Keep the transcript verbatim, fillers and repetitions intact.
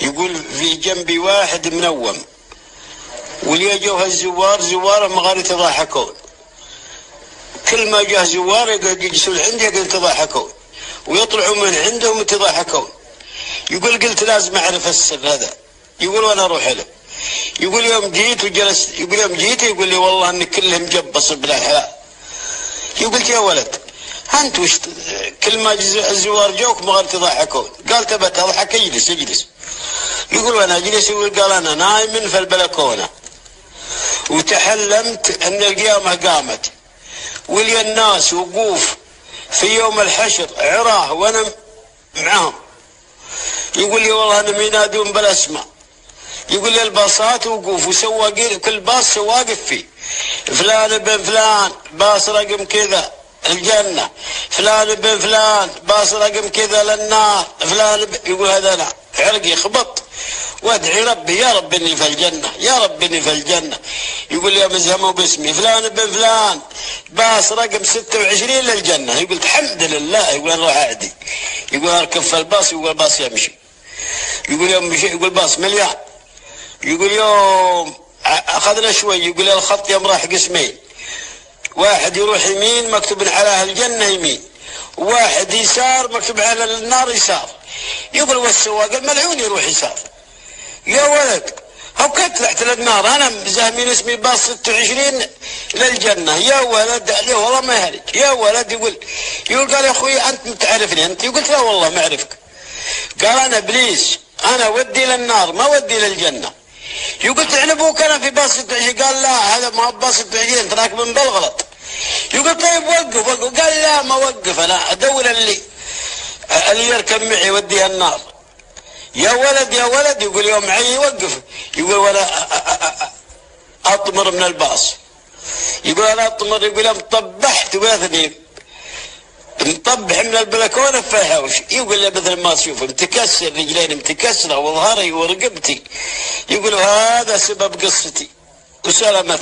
يقول في جنبي واحد منوم، واللي جوها الزوار زواره مغار يتضاحكون، كل ما جاه زوار يجلسون عندي يتضاحكون ويطلعوا من عندهم يتضاحكون. يقول قلت لازم اعرف السر هذا. يقول وانا اروح له. يقول يوم جيت وجلست، يقول يوم جيت يقول لي والله ان كلهم جبص بلا حلال. يقول يا ولد انت وش كل ما الزوار جوك مغار تضاحكون؟ قال تبى تضحك اجلس اجلس. يقول وانا اجلس، يقول قال انا نايم في البلكونه وتحلمت ان القيامه قامت ولي الناس وقوف في يوم الحشر عراه وانا معهم. يقول لي والله انهم ينادون بالاسماء. يقول لي الباصات وقوف وسواقين كل باص واقف فيه فلان بن فلان باص رقم كذا الجنه، فلان بن فلان باص رقم كذا للنار، فلان ب... يقول هذا انا عرقي خبط وادعي ربي يا رب اني في الجنه، يا رب اني في الجنه. يقول لي مزهموا باسمي فلان بن فلان باص رقم ستة وعشرين للجنه. يقول الحمد لله. يقول انا راح اعدي. يقول اركب في الباص. يقول الباص يمشي. يقول يوم مشي يقول باص مليان. يقول يوم اخذنا شوي. يقول الخط يوم راح قسمين، واحد يروح يمين مكتوب على الجنه يمين، وواحد يسار مكتوب على النار يسار. يقول والسواق الملعون يروح يسار. يا ولد هو كنت طلعت للنار انا زهمين اسمي باص ستة وعشرين للجنه. يا ولد عليه والله ما يهرج. يا ولد يقول يقول قال يا اخوي انت تعرفني انت؟ قلت لا والله ما اعرفك. قال انا ابليس، انا ودي للنار ما ودي للجنه. يقول تعنبوك انا في باص ستة وعشرين. قال لا هذا ما باص ستة وعشرين انت راكب بالغلط. يقول طيب وقف وقف. قال لا ما وقف، انا ادور اللي اللي يركب معي وديها النار. يا ولد يا ولد يقول يوم معي يوقف. يقول وانا اطمر من الباص. يقول انا اطمر. يقول يوم طبحت واثني مطبح من البلكونه في الحوش. يقول له مثل ما تشوف متكسر رجلين متكسره وظهري ورقبتي. يقول هذا سبب قصتي وسلامتك.